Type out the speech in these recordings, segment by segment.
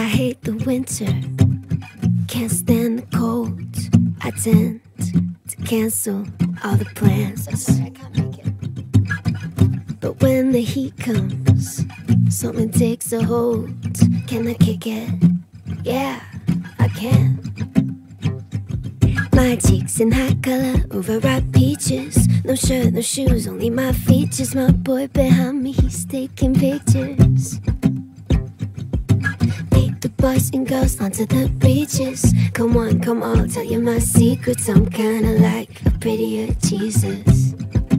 I hate the winter, can't stand the cold. I tend to cancel all the plans. I swear I can't make it. But when the heat comes, something takes a hold. Can I kick it? Yeah, I can. My cheeks in high color, overripe peaches. No shirt, no shoes, only my features. My boy behind me, he's taking pictures. Take the boys and girls onto the beaches. Come on, I'll tell you my secrets. I'm kinda like a prettier Jesus.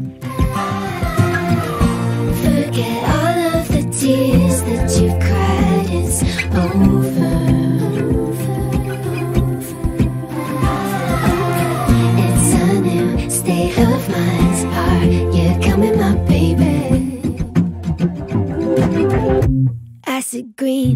Forget all of the tears that you've cried, it's over. It's a new state of mind. Are you coming, my baby? Acid green,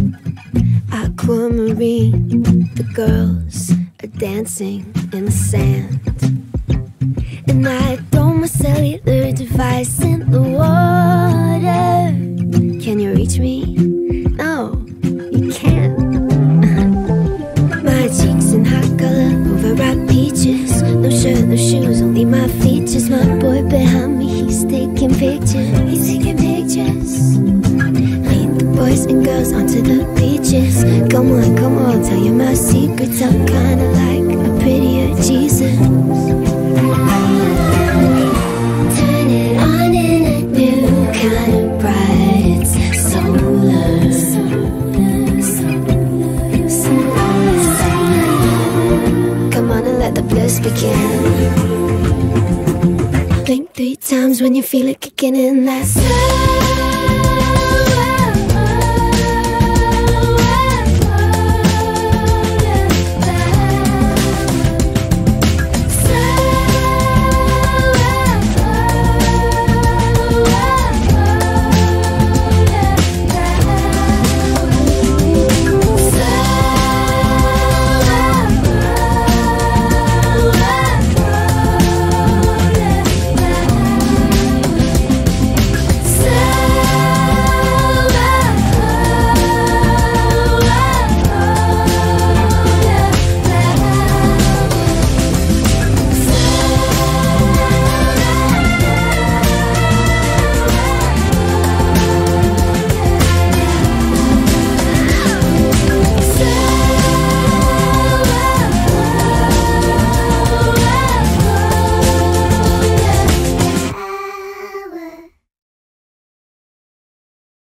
aquamarine. The girls are dancing in the sand, and I throw my cellular device in the water. Can you reach me? No, you can't. My cheeks in hot color, overripe peaches. No shirt, no shoes, only my features. My boy behind me, he's taking pictures. He's taking pictures. Lead the boys and girls onto the beaches. Come on, I'll tell you my secrets. I'm kinda like a prettier Jesus. Turn it on in a new kind of bright. It's solar. Come on and let the bliss begin. Blink 3 times when you feel it kicking in. That